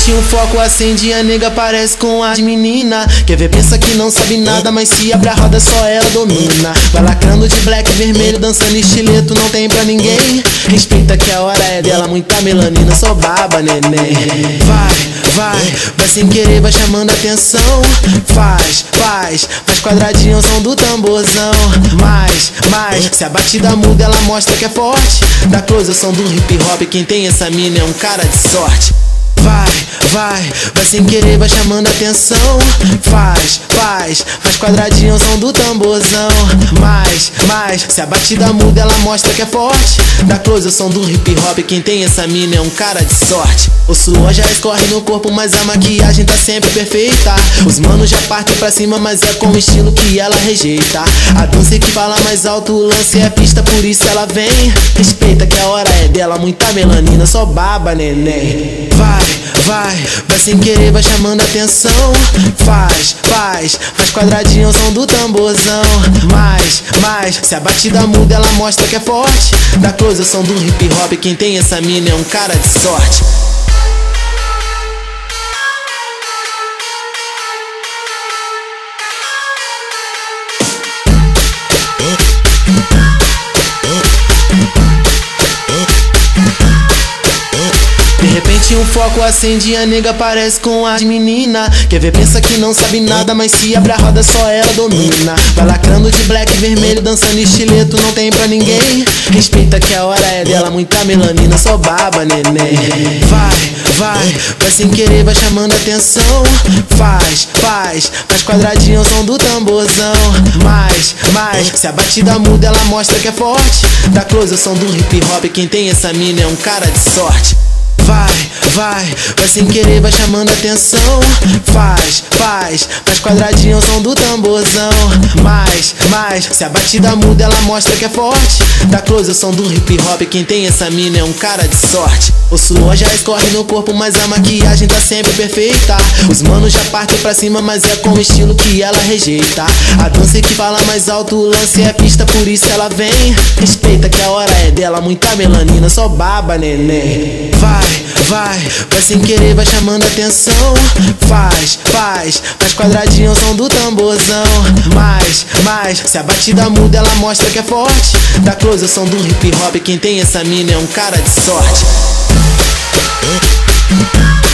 repente um foco acende, a nega parece com as menina. Quer ver, pensa que não sabe nada, mas se abre a roda só ela domina. Vai lacrando de black e vermelho, dançando estileto, não tem pra ninguém. Respeita que a hora é dela, muita melanina, só baba, neném. Vai sem querer, vai chamando atenção. Faz quadradinho ao som do tamborzão. Mais, se a batida muda ela mostra que é forte. Da close ao som do hip hop, quem tem essa mina é um cara de sorte. Vai sem querer, vai chamando atenção. Faz quadradinho ao som do tamborzão. Mais, se a batida muda ela mostra que é forte. Da close ao som do hip hop, quem tem essa mina é um cara de sorte. O suor já escorre no corpo, mas a maquiagem tá sempre perfeita. Os manos já partem pra cima, mas é com o estilo que ela rejeita. A dança que fala mais alto, o lance é pista, por isso ela vem. Respeita que a hora é dela, muita melanina, só baba, neném. Vai sem querer, vai chamando atenção. Faz quadradinho ao som do tamborzão. Mais, se a batida muda ela mostra que é forte. Da close ao som do hip hop, quem tem essa mina é um cara de sorte. De repente um foco acende, a nega parece com as menina. Quer ver, pensa que não sabe nada, mas se abre a roda só ela domina. Vai lacrando de black e vermelho, dançando estileto, não tem pra ninguém. Respeita que a hora é dela, muita melanina, só baba, neném. Vai sem querer, vai chamando atenção. Faz quadradinho ao som do tamborzão. Mais, se a batida muda ela mostra que é forte. Da close ao som do hip hop, quem tem essa mina é um cara de sorte. Vai sem querer, vai chamando atenção. Faz quadradinho ao som do tamborzão. Mais, se a batida muda ela mostra que é forte. Da close ao som do hip hop, quem tem essa mina é um cara de sorte. O suor já escorre no corpo, mas a maquiagem tá sempre perfeita. Os manos já partem pra cima, mas é com o estilo que ela rejeita. A dança que fala mais alto, o lance é pista, por isso ela vem. Respeita que a hora é dela, muita melanina, só baba, neném. Vai sem querer, vai chamando atenção. Faz quadradinho ao som do tamborzão. Mais, se a batida muda ela mostra que é forte. Da close ao som do hip hop, quem tem essa mina é um cara de sorte.